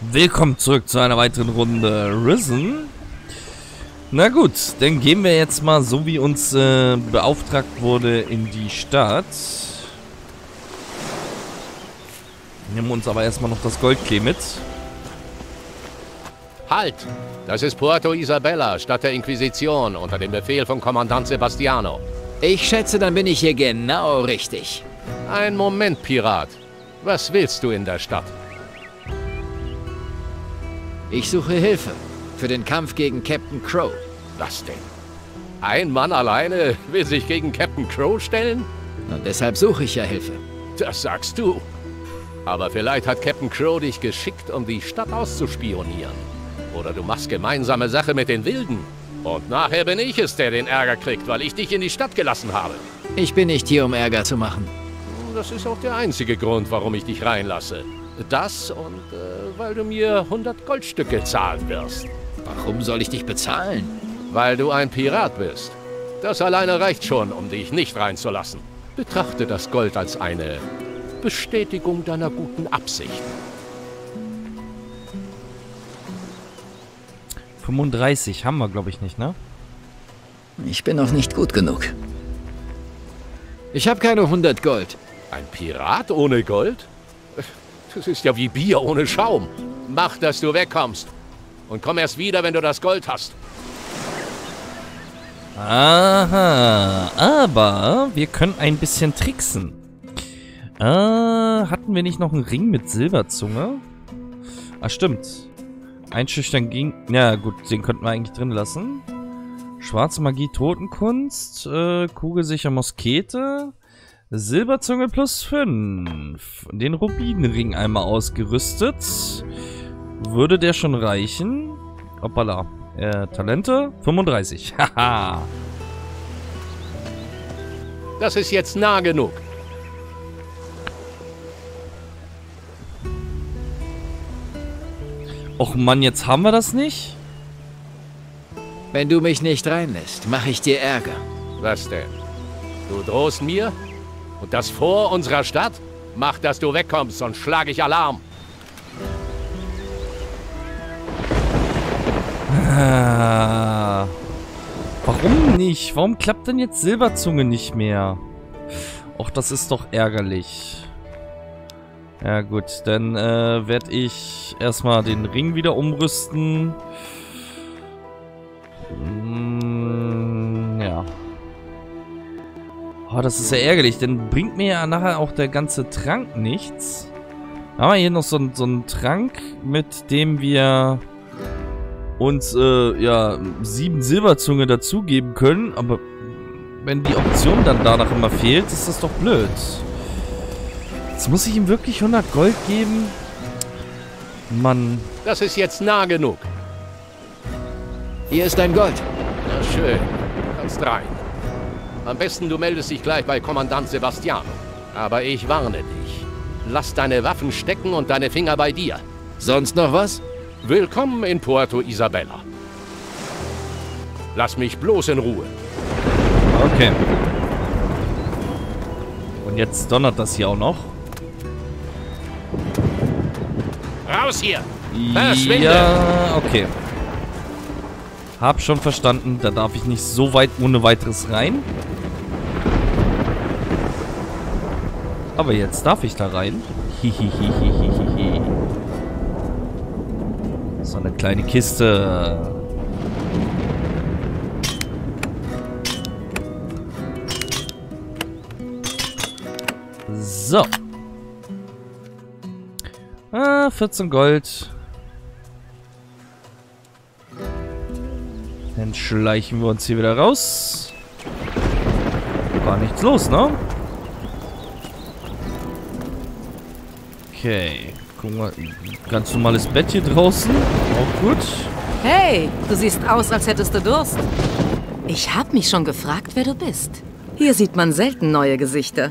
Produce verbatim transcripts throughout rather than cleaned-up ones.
Willkommen zurück zu einer weiteren Runde Risen. Na gut, dann gehen wir jetzt mal, so wie uns äh, beauftragt wurde, in die Stadt. Nehmen wir uns aber erstmal noch das Goldklee mit. Halt! Das ist Puerto Isabella, Stadt der Inquisition, unter dem Befehl von Kommandant Sebastiano. Ich schätze, dann bin ich hier genau richtig. Ein Moment, Pirat. Was willst du in der Stadt? Ich suche Hilfe für den Kampf gegen Captain Crow. Was denn? Ein Mann alleine will sich gegen Captain Crow stellen? Und deshalb suche ich ja Hilfe. Das sagst du. Aber vielleicht hat Captain Crow dich geschickt, um die Stadt auszuspionieren. Oder du machst gemeinsame Sache mit den Wilden. Und nachher bin ich es, der den Ärger kriegt, weil ich dich in die Stadt gelassen habe. Ich bin nicht hier, um Ärger zu machen. Das ist auch der einzige Grund, warum ich dich reinlasse. Das und äh, weil du mir hundert Goldstücke zahlen wirst. Warum soll ich dich bezahlen? Weil du ein Pirat bist. Das alleine reicht schon, um dich nicht reinzulassen. Betrachte das Gold als eine Bestätigung deiner guten Absichten. fünfunddreißig haben wir, glaube ich, nicht, ne? Ich bin noch nicht gut genug. Ich habe keine hundert Gold. Ein Pirat ohne Gold? Das ist ja wie Bier ohne Schaum. Mach, dass du wegkommst. Und komm erst wieder, wenn du das Gold hast. Aha, aber wir können ein bisschen tricksen. Äh, hatten wir nicht noch einen Ring mit Silberzunge? Ah, stimmt. Einschüchtern ging... Ja, gut, den könnten wir eigentlich drin lassen. Schwarze Magie, Totenkunst, äh, kugelsicher Muskete, Silberzunge plus fünf. Den Rubinenring einmal ausgerüstet. Würde der schon reichen? Hoppala. Äh, Talente? fünfunddreißig. Haha. Das ist jetzt nah genug. Och Mann, jetzt haben wir das nicht? Wenn du mich nicht reinlässt, mache ich dir Ärger. Was denn? Du drohst mir? Und das vor unserer Stadt? Mach, dass du wegkommst, sonst schlage ich Alarm. Ah, warum nicht? Warum klappt denn jetzt Silberzunge nicht mehr? Och, das ist doch ärgerlich. Ja gut, dann äh, werde ich erstmal den Ring wieder umrüsten. Hm, ja. Oh, das ist ja ärgerlich, denn bringt mir ja nachher auch der ganze Trank nichts. Da haben wir hier noch so, so einen Trank, mit dem wir uns äh, ja sieben Silberzunge dazugeben können, aber wenn die Option dann danach immer fehlt, ist das doch blöd. Jetzt muss ich ihm wirklich hundert Gold geben? Mann. Das ist jetzt nah genug. Hier ist dein Gold. Na schön, du kannst rein. Am besten du meldest dich gleich bei Kommandant Sebastiano. Aber ich warne dich. Lass deine Waffen stecken und deine Finger bei dir. Sonst noch was? Willkommen in Puerto Isabella. Lass mich bloß in Ruhe. Okay. Und jetzt donnert das hier auch noch. Raus hier! Verschwinde! Ja, okay. Hab schon verstanden, da darf ich nicht so weit ohne weiteres rein. Aber jetzt darf ich da rein. Hihihihihihi. So eine kleine Kiste. So. Ah, vierzehn Gold. Dann schleichen wir uns hier wieder raus. War nichts los, ne? Okay. Gucken wir. Ganz normales Bett hier draußen. Auch gut. Hey, du siehst aus, als hättest du Durst. Ich hab mich schon gefragt, wer du bist. Hier sieht man selten neue Gesichter.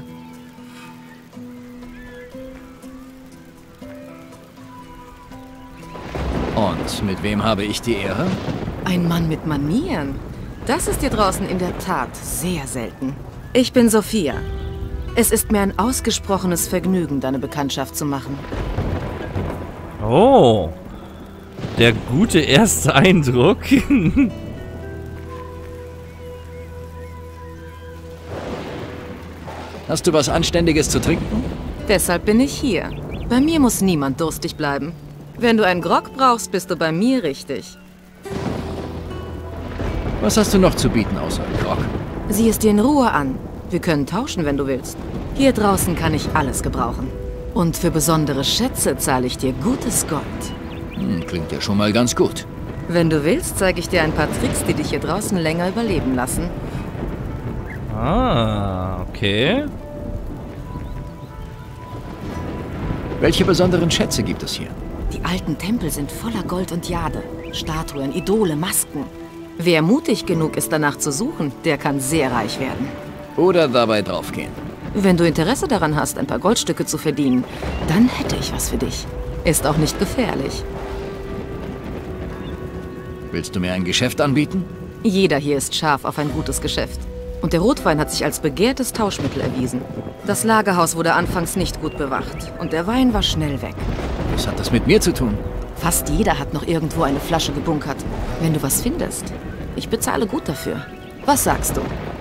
Und mit wem habe ich die Ehre? Ein Mann mit Manieren. Das ist hier draußen in der Tat sehr selten. Ich bin Sophia. Es ist mir ein ausgesprochenes Vergnügen, deine Bekanntschaft zu machen. Oh, Der gute erste Eindruck. Hast du was Anständiges zu trinken? Deshalb bin ich hier. Bei mir muss niemand durstig bleiben. Wenn du einen Grog brauchst, bist du bei mir richtig. Was hast du noch zu bieten außer Grog? Sieh es dir in Ruhe an. Wir können tauschen, wenn du willst. Hier draußen kann ich alles gebrauchen. Und für besondere Schätze zahle ich dir gutes Gold. Hm, klingt ja schon mal ganz gut. Wenn du willst, zeige ich dir ein paar Tricks, die dich hier draußen länger überleben lassen. Ah, okay. Welche besonderen Schätze gibt es hier? Die alten Tempel sind voller Gold und Jade. Statuen, Idole, Masken. Wer mutig genug ist, danach zu suchen, der kann sehr reich werden. Oder dabei draufgehen. Wenn du Interesse daran hast, ein paar Goldstücke zu verdienen, dann hätte ich was für dich. Ist auch nicht gefährlich. Willst du mir ein Geschäft anbieten? Jeder hier ist scharf auf ein gutes Geschäft. Und der Rotwein hat sich als begehrtes Tauschmittel erwiesen. Das Lagerhaus wurde anfangs nicht gut bewacht und der Wein war schnell weg. Was hat das mit mir zu tun? Fast jeder hat noch irgendwo eine Flasche gebunkert. Wenn du was findest, ich bezahle gut dafür. Was sagst du?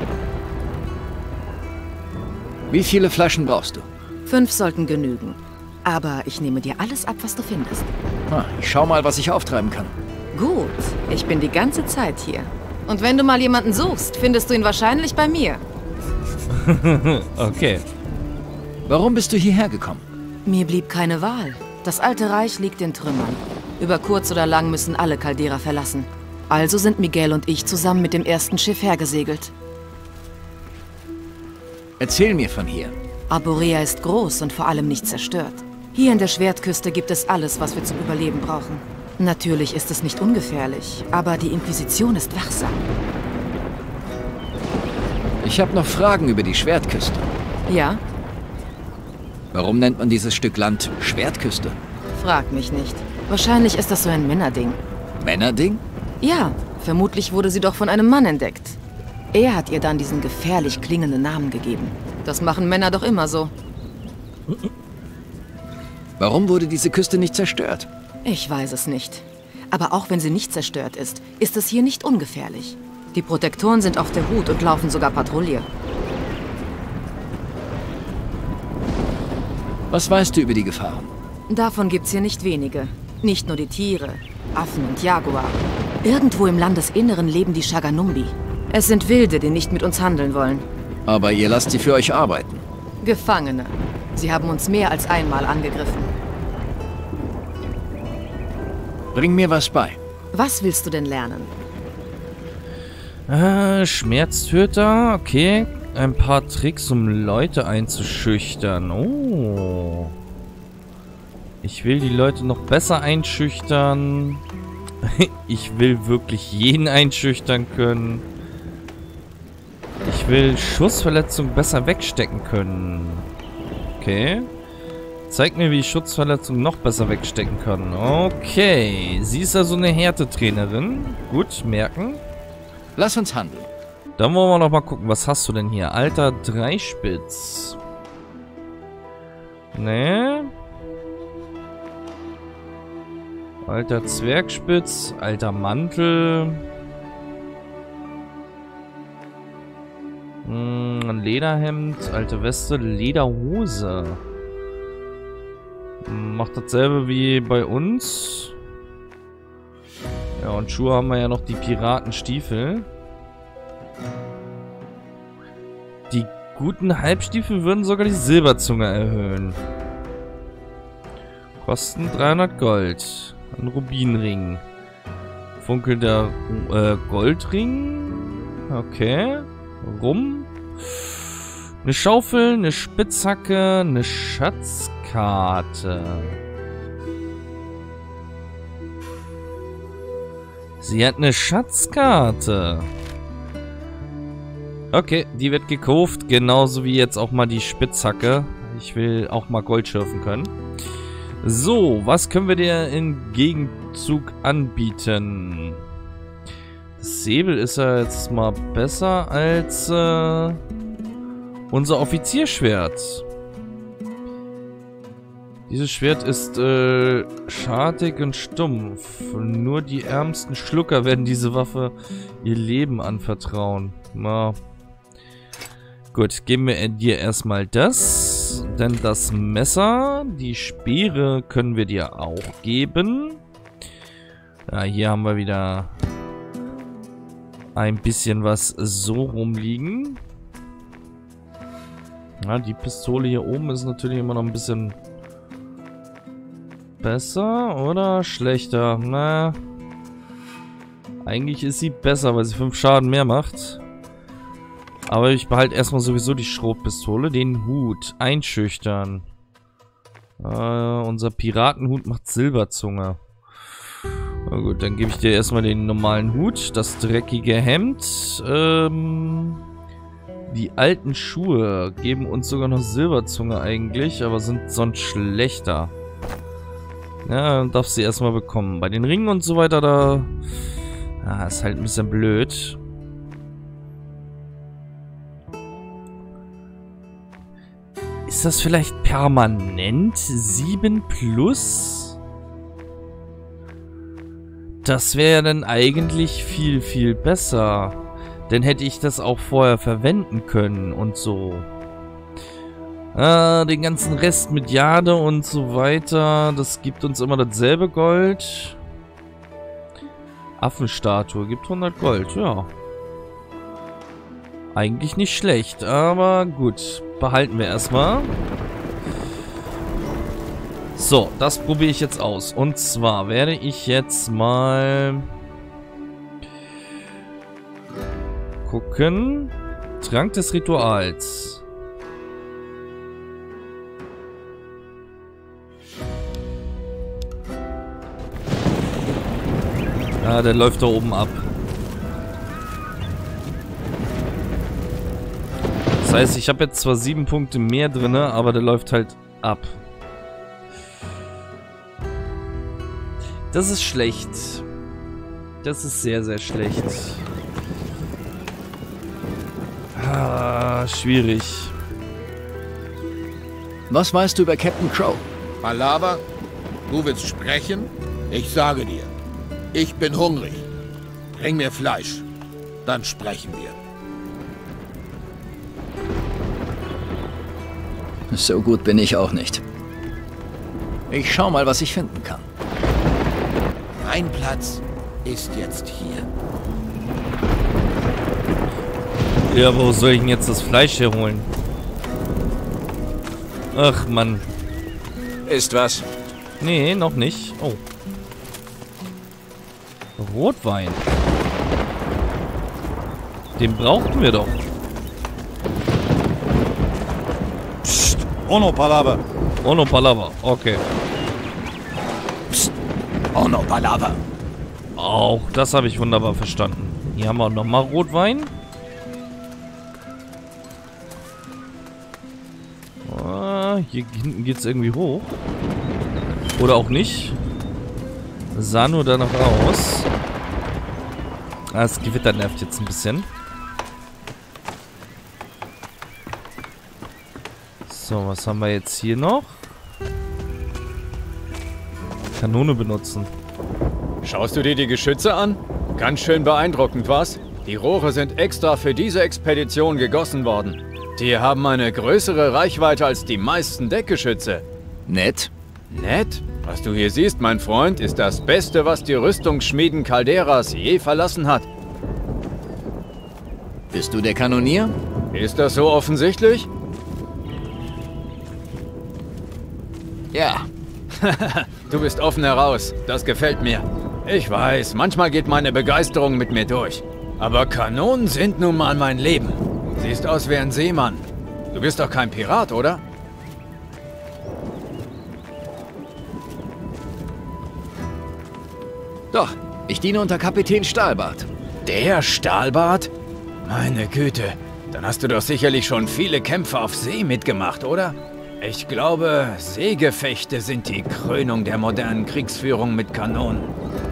Wie viele Flaschen brauchst du? Fünf sollten genügen. Aber ich nehme dir alles ab, was du findest. Ah, ich schau mal, was ich auftreiben kann. Gut, ich bin die ganze Zeit hier. Und wenn du mal jemanden suchst, findest du ihn wahrscheinlich bei mir. Okay. Warum bist du hierher gekommen? Mir blieb keine Wahl. Das alte Reich liegt in Trümmern. Über kurz oder lang müssen alle Caldera verlassen. Also sind Miguel und ich zusammen mit dem ersten Schiff hergesegelt. Erzähl mir von hier. Arborea ist groß und vor allem nicht zerstört. Hier in der Schwertküste gibt es alles, was wir zum Überleben brauchen. Natürlich ist es nicht ungefährlich, aber die Inquisition ist wachsam. Ich habe noch Fragen über die Schwertküste. Ja? Warum nennt man dieses Stück Land Schwertküste? Frag mich nicht. Wahrscheinlich ist das so ein Männerding. Männerding? Ja, vermutlich wurde sie doch von einem Mann entdeckt. Er hat ihr dann diesen gefährlich klingenden Namen gegeben. Das machen Männer doch immer so. Warum wurde diese Küste nicht zerstört? Ich weiß es nicht. Aber auch wenn sie nicht zerstört ist, ist es hier nicht ungefährlich. Die Protektoren sind auf der Hut und laufen sogar Patrouille. Was weißt du über die Gefahren? Davon gibt's hier nicht wenige. Nicht nur die Tiere, Affen und Jaguar. Irgendwo im Landesinneren leben die Shaganumbi. Es sind Wilde, die nicht mit uns handeln wollen. Aber ihr lasst sie für euch arbeiten. Gefangene. Sie haben uns mehr als einmal angegriffen. Bring mir was bei. Was willst du denn lernen? Äh, Schmerztöter, okay. Ein paar Tricks, um Leute einzuschüchtern. Oh. Ich will die Leute noch besser einschüchtern. Ich will wirklich jeden einschüchtern können. Ich will Schussverletzungen besser wegstecken können. Okay. Zeig mir, wie ich Schussverletzungen noch besser wegstecken kann. Okay. Sie ist also eine Härtetrainerin. Gut, merken. Lass uns handeln. Dann wollen wir noch mal gucken, was hast du denn hier? Alter Dreispitz. Ne? Alter Zwergspitz. Alter Mantel. Hm, ein Lederhemd. Alte Weste. Lederhose. Macht dasselbe wie bei uns. Ja, und Schuhe haben wir ja noch die Piratenstiefel. Die guten Halbstiefel würden sogar die Silberzunge erhöhen. Kosten dreihundert Gold. Ein Rubinring. Funkelnder äh, Goldring. Okay. Rum. Eine Schaufel, eine Spitzhacke, eine Schatzkarte. Sie hat eine Schatzkarte. Okay, die wird gekauft. Genauso wie jetzt auch mal die Spitzhacke. Ich will auch mal Gold schürfen können. So, was können wir dir im Gegenzug anbieten? Das Säbel ist ja jetzt mal besser als äh, unser Offizierschwert. Dieses Schwert ist äh, schartig und stumpf. Nur die ärmsten Schlucker werden diese Waffe ihr Leben anvertrauen. Na. Gut, geben wir dir erstmal das. Denn das Messer, die Speere können wir dir auch geben. Ja, hier haben wir wieder ein bisschen was so rumliegen. Ja, die Pistole hier oben ist natürlich immer noch ein bisschen besser oder schlechter? Na, eigentlich ist sie besser, weil sie fünf Schaden mehr macht. Aber ich behalte erstmal sowieso die Schrotpistole. Den Hut. Einschüchtern. Äh, unser Piratenhut macht Silberzunge. Na gut, dann gebe ich dir erstmal den normalen Hut. Das dreckige Hemd. Ähm, die alten Schuhe geben uns sogar noch Silberzunge eigentlich, aber sind sonst schlechter. Ja, dann darf sie erstmal bekommen. Bei den Ringen und so weiter, da... Ah, ist halt ein bisschen blöd. Ist das vielleicht permanent sieben plus? Das wäre dann eigentlich viel, viel besser. Dann hätte ich das auch vorher verwenden können und so. Ah, den ganzen Rest mit Jade und so weiter, das gibt uns immer dasselbe Gold. Affenstatue gibt hundert Gold, ja. Eigentlich nicht schlecht, aber gut. Behalten wir erstmal. So, das probiere ich jetzt aus. Und zwar werde ich jetzt mal gucken. Trank des Rituals. Ah, der läuft da oben ab. Das heißt, ich habe jetzt zwar sieben Punkte mehr drin, aber der läuft halt ab. Das ist schlecht. Das ist sehr, sehr schlecht. Ah, schwierig. Was weißt du über Captain Crow? Palaver? Du willst sprechen? Ich sage dir, ich bin hungrig. Bring mir Fleisch. Dann sprechen wir. So gut bin ich auch nicht. Ich schau mal, was ich finden kann. Mein Platz ist jetzt hier. Ja, wo soll ich denn jetzt das Fleisch herholen? Ach, Mann. Ist was? Nee, noch nicht. Oh. Rotwein. Den brauchten wir doch. Psst, ohne Palaver. Ohne Palaver, okay. Psst, ohne Palaver. Auch das habe ich wunderbar verstanden. Hier haben wir nochmal Rotwein. Ah, hier hinten geht es irgendwie hoch. Oder auch nicht. Sah nur danach aus. Ah, das Gewitter nervt jetzt ein bisschen. So, was haben wir jetzt hier noch? Kanone benutzen. Schaust du dir die Geschütze an? Ganz schön beeindruckend, was? Die Rohre sind extra für diese Expedition gegossen worden. Die haben eine größere Reichweite als die meisten Deckgeschütze. Nett. Nett? Was du hier siehst, mein Freund, ist das Beste, was die Rüstungsschmieden Calderas je verlassen hat. Bist du der Kanonier? Ist das so offensichtlich? Ja. Du bist offen heraus. Das gefällt mir. Ich weiß, manchmal geht meine Begeisterung mit mir durch. Aber Kanonen sind nun mal mein Leben. Siehst aus wie ein Seemann. Du bist doch kein Pirat, oder? Doch, ich diene unter Kapitän Stahlbart. Der Stahlbart? Meine Güte, dann hast du doch sicherlich schon viele Kämpfe auf See mitgemacht, oder? Ich glaube, Seegefechte sind die Krönung der modernen Kriegsführung mit Kanonen.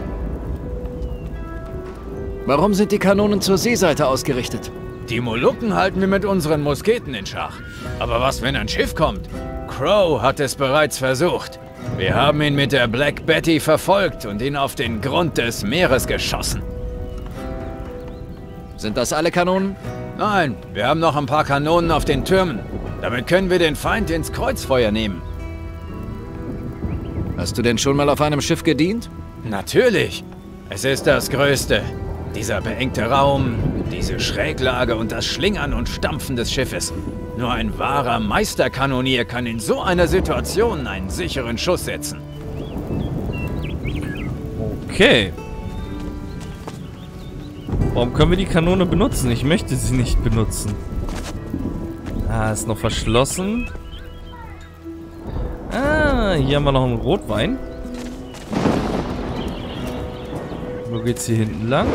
Warum sind die Kanonen zur Seeseite ausgerichtet? Die Molukken halten wir mit unseren Musketen in Schach. Aber was, wenn ein Schiff kommt? Crow hat es bereits versucht. Wir haben ihn mit der Black Betty verfolgt und ihn auf den Grund des Meeres geschossen. Sind das alle Kanonen? Nein, wir haben noch ein paar Kanonen auf den Türmen. Damit können wir den Feind ins Kreuzfeuer nehmen. Hast du denn schon mal auf einem Schiff gedient? Natürlich. Es ist das Größte. Dieser beengte Raum, diese Schräglage und das Schlingern und Stampfen des Schiffes. Nur ein wahrer Meisterkanonier kann in so einer Situation einen sicheren Schuss setzen. Okay. Warum können wir die Kanone benutzen? Ich möchte sie nicht benutzen. Ah, ist noch verschlossen. Ah, hier haben wir noch einen Rotwein. Wo geht's hier hinten lang?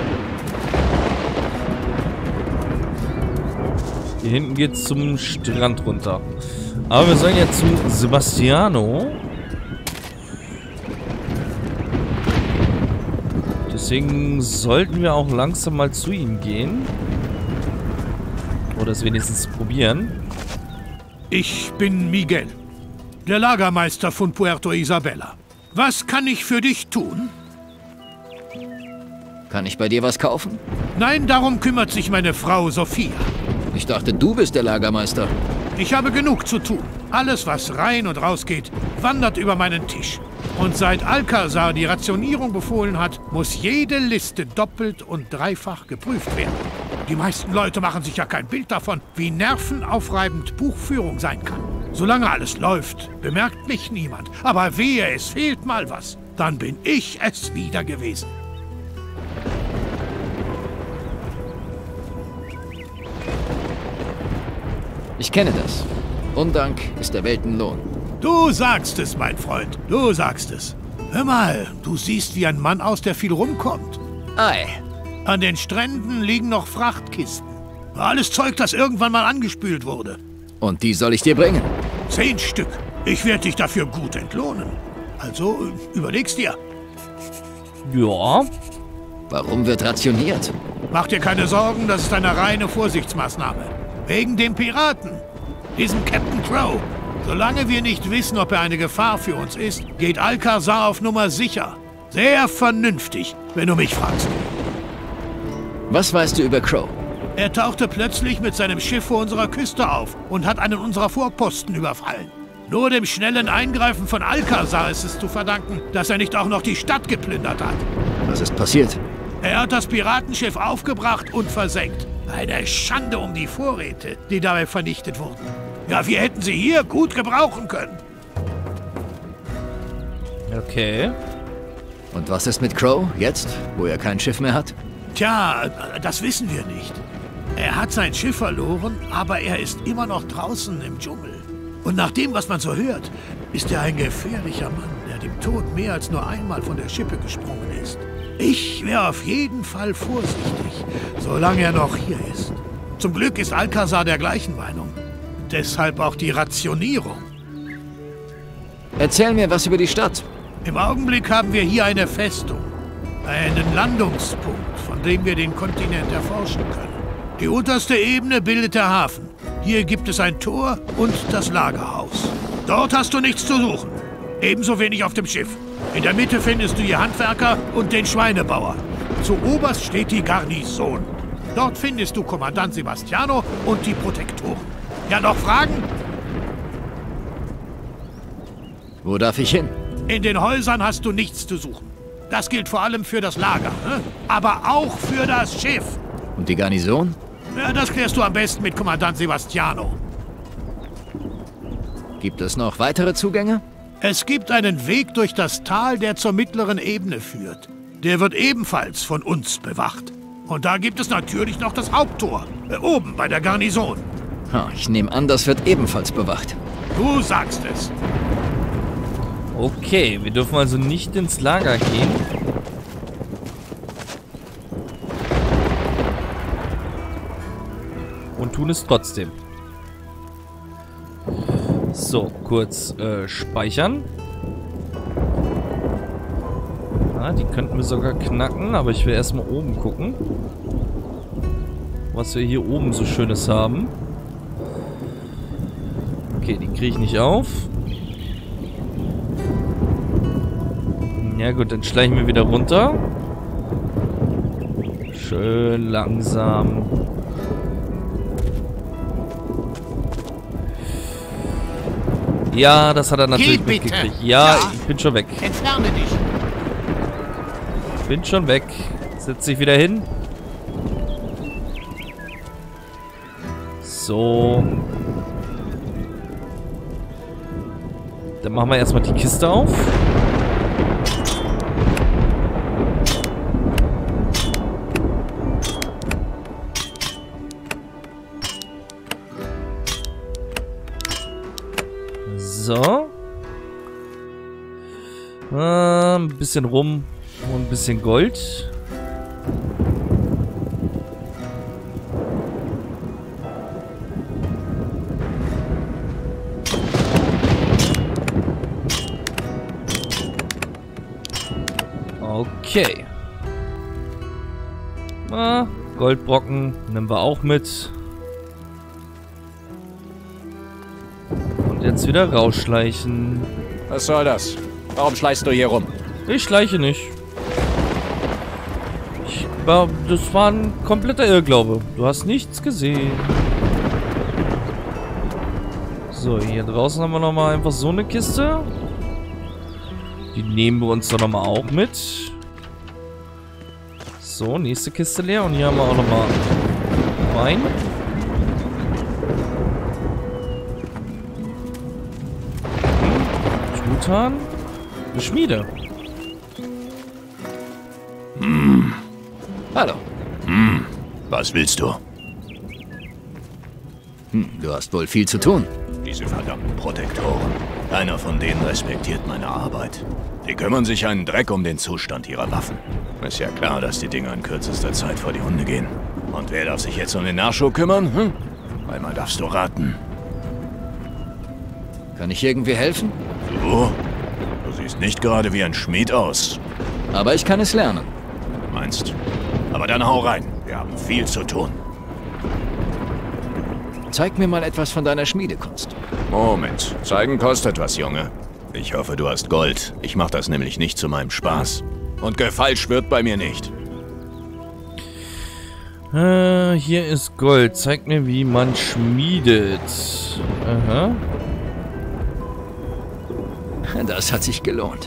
Hier hinten geht's zum Strand runter. Aber wir sollen jetzt zu Sebastiano. Deswegen sollten wir auch langsam mal zu ihm gehen. Oder es wenigstens probieren. Ich bin Miguel, der Lagermeister von Puerto Isabella. Was kann ich für dich tun? Kann ich bei dir was kaufen? Nein, darum kümmert sich meine Frau Sophia. Ich dachte, du bist der Lagermeister. Ich habe genug zu tun. Alles, was rein und raus geht, wandert über meinen Tisch. Und seit Alcazar die Rationierung befohlen hat, muss jede Liste doppelt und dreifach geprüft werden. Die meisten Leute machen sich ja kein Bild davon, wie nervenaufreibend Buchführung sein kann. Solange alles läuft, bemerkt mich niemand. Aber wehe, es fehlt mal was. Dann bin ich es wieder gewesen. Ich kenne das. Undank ist der Weltenlohn. Du sagst es, mein Freund. Du sagst es. Hör mal, du siehst wie ein Mann aus, der viel rumkommt. Ei. An den Stränden liegen noch Frachtkisten. Alles Zeug, das irgendwann mal angespült wurde. Und die soll ich dir bringen? Zehn Stück. Ich werde dich dafür gut entlohnen. Also, überleg's dir. Ja. Warum wird rationiert? Mach dir keine Sorgen, das ist eine reine Vorsichtsmaßnahme. Wegen dem Piraten. Diesem Captain Crow. Solange wir nicht wissen, ob er eine Gefahr für uns ist, geht Alcazar auf Nummer sicher. Sehr vernünftig, wenn du mich fragst. Was weißt du über Crow? Er tauchte plötzlich mit seinem Schiff vor unserer Küste auf und hat einen unserer Vorposten überfallen. Nur dem schnellen Eingreifen von Alcazar ist es zu verdanken, dass er nicht auch noch die Stadt geplündert hat. Was ist passiert? Er hat das Piratenschiff aufgebracht und versenkt. Eine Schande um die Vorräte, die dabei vernichtet wurden. Ja, wir hätten sie hier gut gebrauchen können. Okay. Und was ist mit Crow jetzt, wo er kein Schiff mehr hat? Tja, das wissen wir nicht. Er hat sein Schiff verloren, aber er ist immer noch draußen im Dschungel. Und nach dem, was man so hört, ist er ein gefährlicher Mann, der dem Tod mehr als nur einmal von der Schippe gesprungen ist. Ich wäre auf jeden Fall vorsichtig, solange er noch hier ist. Zum Glück ist Alcazar der gleichen Meinung. Deshalb auch die Rationierung. Erzähl mir was über die Stadt. Im Augenblick haben wir hier eine Festung. Einen Landungspunkt, von dem wir den Kontinent erforschen können. Die unterste Ebene bildet der Hafen. Hier gibt es ein Tor und das Lagerhaus. Dort hast du nichts zu suchen. Ebenso wenig auf dem Schiff. In der Mitte findest du die Handwerker und den Schweinebauer. Zu oberst steht die Garnison. Dort findest du Kommandant Sebastiano und die Protektoren. Ja, noch Fragen? Wo darf ich hin? In den Häusern hast du nichts zu suchen. Das gilt vor allem für das Lager, ne? Aber auch für das Schiff. Und die Garnison? Ja, das klärst du am besten mit Kommandant Sebastiano. Gibt es noch weitere Zugänge? Es gibt einen Weg durch das Tal, der zur mittleren Ebene führt. Der wird ebenfalls von uns bewacht. Und da gibt es natürlich noch das Haupttor, äh, oben bei der Garnison. Ha, ich nehme an, das wird ebenfalls bewacht. Du sagst es. Okay, wir dürfen also nicht ins Lager gehen. Und tun es trotzdem. So, kurz äh, speichern. Ah, die könnten wir sogar knacken, aber ich will erstmal oben gucken. Was wir hier oben so Schönes haben. Okay, die kriege ich nicht auf. Ja gut, dann schleichen wir wieder runter. Schön langsam. Ja, das hat er natürlich Geh bitte. mitgekriegt. Ja, Ja. ich bin schon weg. Entferne dich. Bin schon weg. Setz dich wieder hin. So. Dann machen wir erstmal die Kiste auf. So. Äh, ein bisschen rum und ein bisschen Gold. Okay. Ah, Goldbrocken nehmen wir auch mit. Und jetzt wieder rausschleichen. Was soll das? Warum schleichst du hier rum? Ich schleiche nicht. Ich war, das war ein kompletter Irrglaube. Du hast nichts gesehen. So, hier draußen haben wir nochmal einfach so eine Kiste. Die nehmen wir uns doch nochmal auch mit. So, nächste Kiste leer. Und hier haben wir auch nochmal Wein. Truthahn. Eine Schmiede. Hallo. Was willst du? Hm, du hast wohl viel zu tun. Diese verdammten Protektoren. Keiner von denen respektiert meine Arbeit. Die kümmern sich einen Dreck um den Zustand ihrer Waffen. Ist ja klar, dass die Dinger in kürzester Zeit vor die Hunde gehen. Und wer darf sich jetzt um den Nachschub kümmern? Hm? Einmal darfst du raten. Kann ich irgendwie helfen? Du? Du siehst nicht gerade wie ein Schmied aus. Aber ich kann es lernen. Meinst? Aber dann hau rein. Wir haben viel zu tun. Zeig mir mal etwas von deiner Schmiedekunst. Moment. Zeigen kostet was, Junge. Ich hoffe, du hast Gold. Ich mach das nämlich nicht zu meinem Spaß. Und Gefall schwirrt bei mir nicht. Äh, hier ist Gold. Zeig mir, wie man schmiedet. Aha. Das hat sich gelohnt.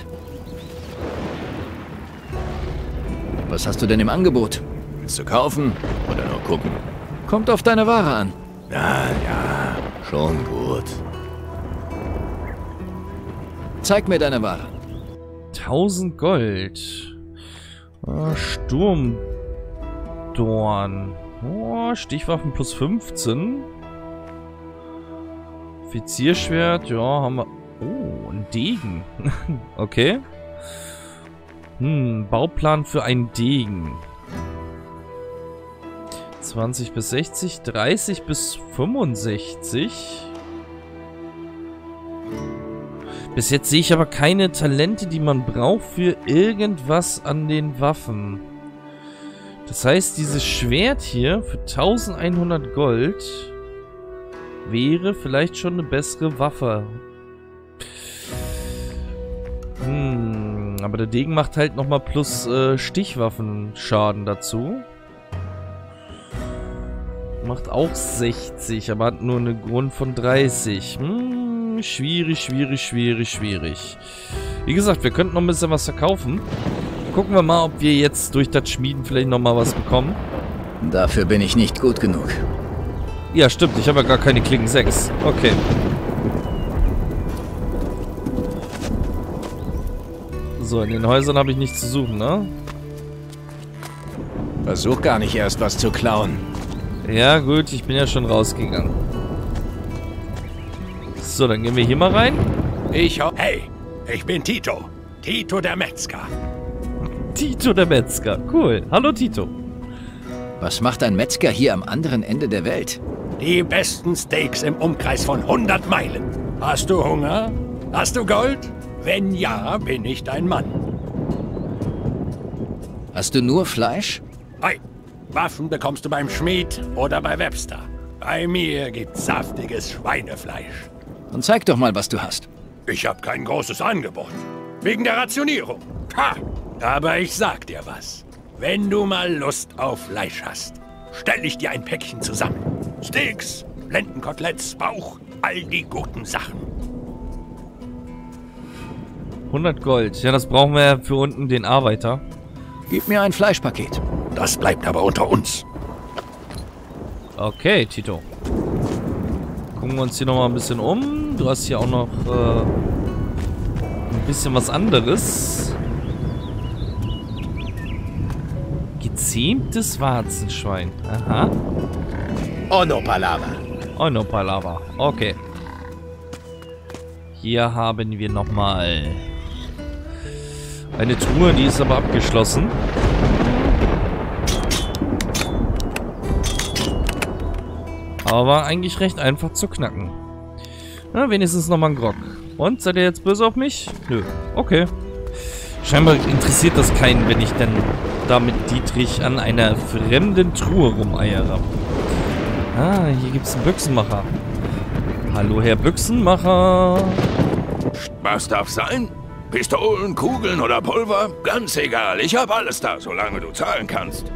Was hast du denn im Angebot? Willst du kaufen oder nur gucken? Kommt auf deine Ware an. Ja, ja, schon gut. Zeig mir deine Ware. tausend Gold. Ah, Sturmdorn. Oh, Stichwaffen plus fünfzehn. Offizierschwert, ja, haben wir... Oh, ein Degen. Okay. Hm, Bauplan für einen Degen. zwanzig bis sechzig, dreißig bis fünfundsechzig. Bis jetzt sehe ich aber keine Talente, die man braucht für irgendwas an den Waffen. Das heißt, dieses Schwert hier für eintausendeinhundert Gold wäre vielleicht schon eine bessere Waffe. Hm, aber der Degen macht halt nochmal plus äh, Stichwaffenschaden dazu. Macht auch sechzig, aber hat nur eine Grund von dreißig. Hm, schwierig, schwierig, schwierig, schwierig. Wie gesagt, wir könnten noch ein bisschen was verkaufen. Gucken wir mal, ob wir jetzt durch das Schmieden vielleicht nochmal was bekommen. Dafür bin ich nicht gut genug. Ja, stimmt. Ich habe ja gar keine Klingen sechs. Okay. So, in den Häusern habe ich nichts zu suchen, ne? Versuch gar nicht erst was zu klauen. Ja, gut. Ich bin ja schon rausgegangen. So, dann gehen wir hier mal rein. Ich ho Hey, ich bin Tito. Tito der Metzger. Tito der Metzger. Cool. Hallo, Tito. Was macht ein Metzger hier am anderen Ende der Welt? Die besten Steaks im Umkreis von hundert Meilen. Hast du Hunger? Hast du Gold? Wenn ja, bin ich dein Mann. Hast du nur Fleisch? Hey, Waffen bekommst du beim Schmied oder bei Webster. Bei mir gibt's saftiges Schweinefleisch. Und zeig doch mal, was du hast. Ich habe kein großes Angebot. Wegen der Rationierung. Ha! Aber ich sag dir was. Wenn du mal Lust auf Fleisch hast, stell ich dir ein Päckchen zusammen. Steaks, Lendenkoteletts, Bauch, all die guten Sachen. hundert Gold. Ja, das brauchen wir ja für unten den Arbeiter. Gib mir ein Fleischpaket. Das bleibt aber unter uns. Okay, Tito. Gucken wir uns hier nochmal ein bisschen um. Du hast hier auch noch äh, ein bisschen was anderes. Gezähmtes Warzenschwein. Aha. Ono Palava. Ono Palava. Okay. Hier haben wir nochmal eine Truhe, die ist aber abgeschlossen. Aber war eigentlich recht einfach zu knacken. Na, wenigstens nochmal ein Grog. Und, seid ihr jetzt böse auf mich? Nö. Okay. Scheinbar interessiert das keinen, wenn ich dann da mit Dietrich an einer fremden Truhe rumeiere. Ah, hier gibt's einen Büchsenmacher. Hallo, Herr Büchsenmacher. Was darf sein? Pistolen, Kugeln oder Pulver? Ganz egal, ich habe alles da, solange du zahlen kannst.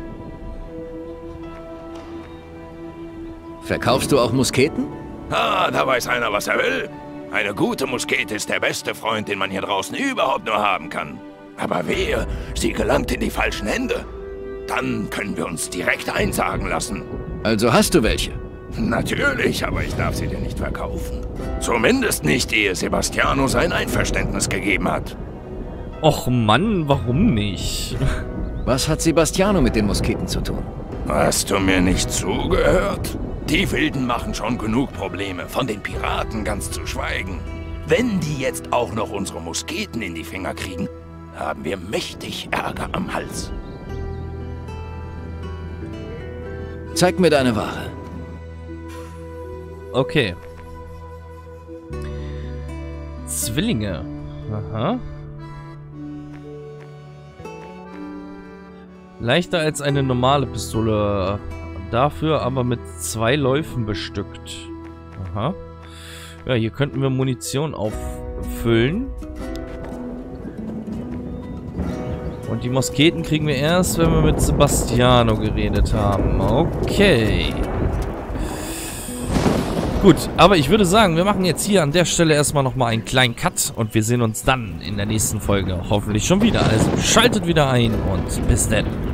Verkaufst du auch Musketen? Ah, da weiß einer, was er will. Eine gute Muskete ist der beste Freund, den man hier draußen überhaupt nur haben kann. Aber wehe, sie gelangt in die falschen Hände. Dann können wir uns direkt einsagen lassen. Also hast du welche? Natürlich, aber ich darf sie dir nicht verkaufen. Zumindest nicht, ehe Sebastiano sein Einverständnis gegeben hat. Och Mann, warum nicht? Was hat Sebastiano mit den Musketen zu tun? Hast du mir nicht zugehört? Die Wilden machen schon genug Probleme, von den Piraten ganz zu schweigen. Wenn die jetzt auch noch unsere Musketen in die Finger kriegen, haben wir mächtig Ärger am Hals. Zeig mir deine Ware. Okay. Zwillinge. Aha. Leichter als eine normale Pistole. Dafür aber mit zwei Läufen bestückt. Aha. Ja, hier könnten wir Munition auffüllen. Und die Musketen kriegen wir erst, wenn wir mit Sebastiano geredet haben. Okay. Gut, aber ich würde sagen, wir machen jetzt hier an der Stelle erstmal nochmal einen kleinen Cut und wir sehen uns dann in der nächsten Folge hoffentlich schon wieder. Also schaltet wieder ein und bis dann.